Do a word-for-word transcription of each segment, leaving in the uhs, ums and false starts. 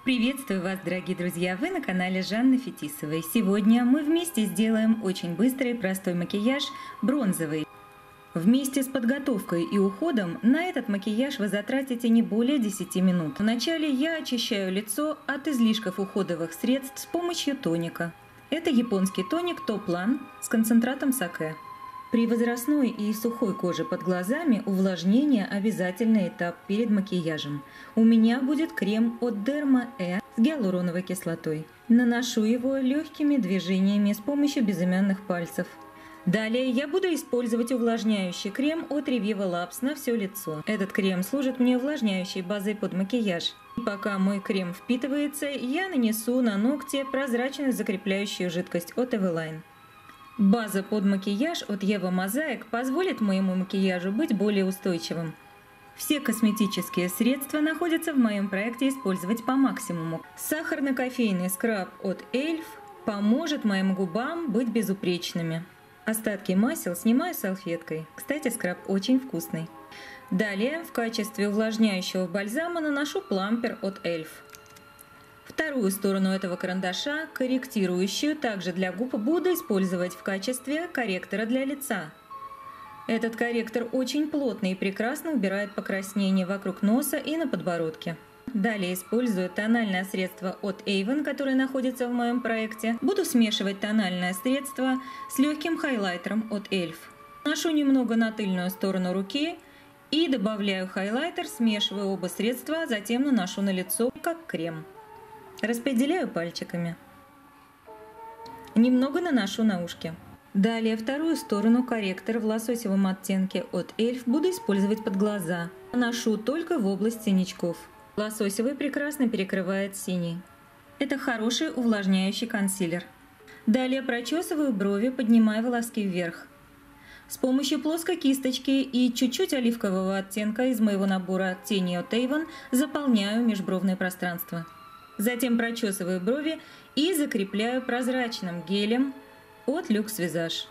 Приветствую вас, дорогие друзья! Вы на канале Жанны Фетисовой. Сегодня мы вместе сделаем очень быстрый и простой макияж бронзовый. Вместе с подготовкой и уходом на этот макияж вы затратите не более десяти минут. Вначале я очищаю лицо от излишков уходовых средств с помощью тоника. Это японский тоник Топлан с концентратом саке. При возрастной и сухой коже под глазами увлажнение – обязательный этап перед макияжем. У меня будет крем от Derma E с гиалуроновой кислотой. Наношу его легкими движениями с помощью безымянных пальцев. Далее я буду использовать увлажняющий крем от Reviva Labs на все лицо. Этот крем служит мне увлажняющей базой под макияж. И пока мой крем впитывается, я нанесу на ногти прозрачную закрепляющую жидкость от Eveline. База под макияж от Eva Mosaic позволит моему макияжу быть более устойчивым. Все косметические средства находятся в моем проекте «Использовать по максимуму». Сахарно-кофейный скраб от Эльф поможет моим губам быть безупречными. Остатки масел снимаю салфеткой. Кстати, скраб очень вкусный. Далее в качестве увлажняющего бальзама наношу плампер от Эльф. Вторую сторону этого карандаша, корректирующую, также для губ, буду использовать в качестве корректора для лица. Этот корректор очень плотный и прекрасно убирает покраснение вокруг носа и на подбородке. Далее использую тональное средство от Avon, которое находится в моем проекте. Буду смешивать тональное средство с легким хайлайтером от Эльф. Наношу немного на тыльную сторону руки и добавляю хайлайтер, смешиваю оба средства, а затем наношу на лицо как крем. Распределяю пальчиками. Немного наношу на ушки. Далее вторую сторону корректора в лососевом оттенке от Эльф буду использовать под глаза. Наношу только в область синячков. Лососевый прекрасно перекрывает синий. Это хороший увлажняющий консилер. Далее прочесываю брови, поднимая волоски вверх. С помощью плоской кисточки и чуть-чуть оливкового оттенка из моего набора тени от Avon заполняю межбровное пространство. Затем прочесываю брови и закрепляю прозрачным гелем от Luxe Visage.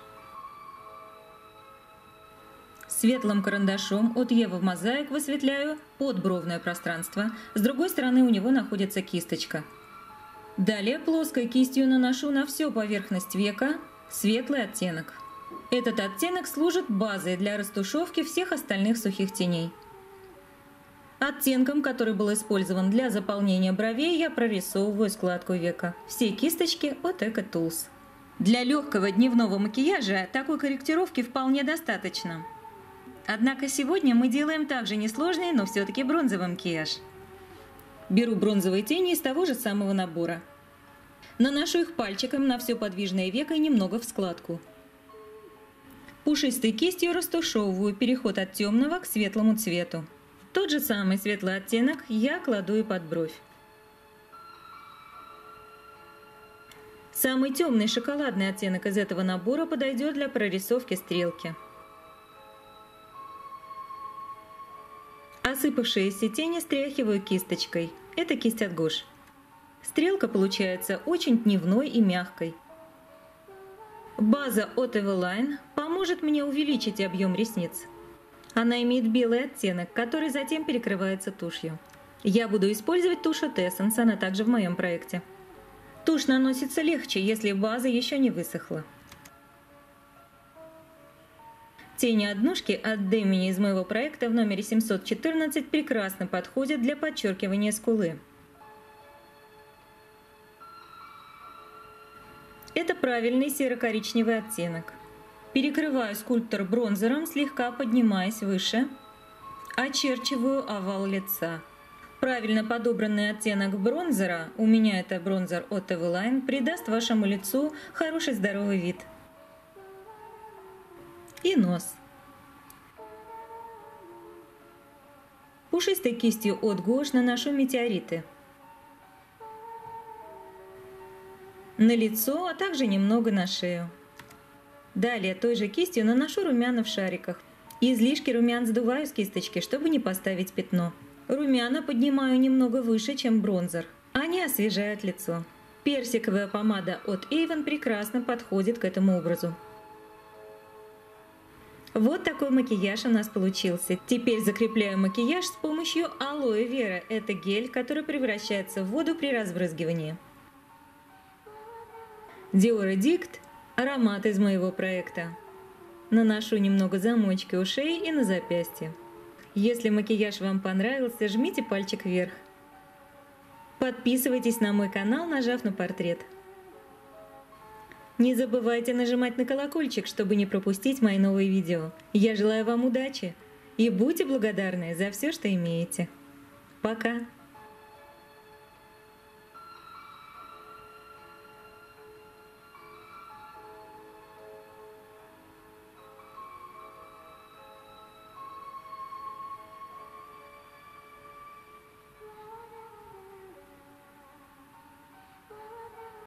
Светлым карандашом от Eva Mosaic высветляю подбровное пространство. С другой стороны у него находится кисточка. Далее плоской кистью наношу на всю поверхность века светлый оттенок. Этот оттенок служит базой для растушевки всех остальных сухих теней. Оттенком, который был использован для заполнения бровей, я прорисовываю складку века. Все кисточки от Eco Tools. Для легкого дневного макияжа такой корректировки вполне достаточно. Однако сегодня мы делаем также несложный, но все-таки бронзовый макияж. Беру бронзовые тени из того же самого набора. Наношу их пальчиком на все подвижное веко и немного в складку. Пушистой кистью растушевываю переход от темного к светлому цвету. Тот же самый светлый оттенок я кладу и под бровь. Самый темный шоколадный оттенок из этого набора подойдет для прорисовки стрелки. Осыпавшиеся тени стряхиваю кисточкой. Это кисть от Гош. Стрелка получается очень дневной и мягкой. База от Eveline поможет мне увеличить объем ресниц. Она имеет белый оттенок, который затем перекрывается тушью. Я буду использовать тушь от Essence, она также в моем проекте. Тушь наносится легче, если база еще не высохла. Тени однушки от Demi из моего проекта в номере семьсот четырнадцать прекрасно подходят для подчеркивания скулы. Это правильный серо-коричневый оттенок. Перекрываю скульптор бронзером, слегка поднимаясь выше. Очерчиваю овал лица. Правильно подобранный оттенок бронзера, у меня это бронзер от Eveline, придаст вашему лицу хороший здоровый вид. И нос. Пушистой кистью от Гош наношу метеориты. На лицо, а также немного на шею. Далее той же кистью наношу румяна в шариках. Излишки румян сдуваю с кисточки, чтобы не поставить пятно. Румяна поднимаю немного выше, чем бронзер. Они освежают лицо. Персиковая помада от Avon прекрасно подходит к этому образу. Вот такой макияж у нас получился. Теперь закрепляю макияж с помощью алоэ вера. Это гель, который превращается в воду при разбрызгивании. Dior Addict – аромат из моего проекта. Наношу немного замочки у шеи и на запястье. Если макияж вам понравился, жмите пальчик вверх. Подписывайтесь на мой канал, нажав на портрет. Не забывайте нажимать на колокольчик, чтобы не пропустить мои новые видео. Я желаю вам удачи и будьте благодарны за все, что имеете. Пока!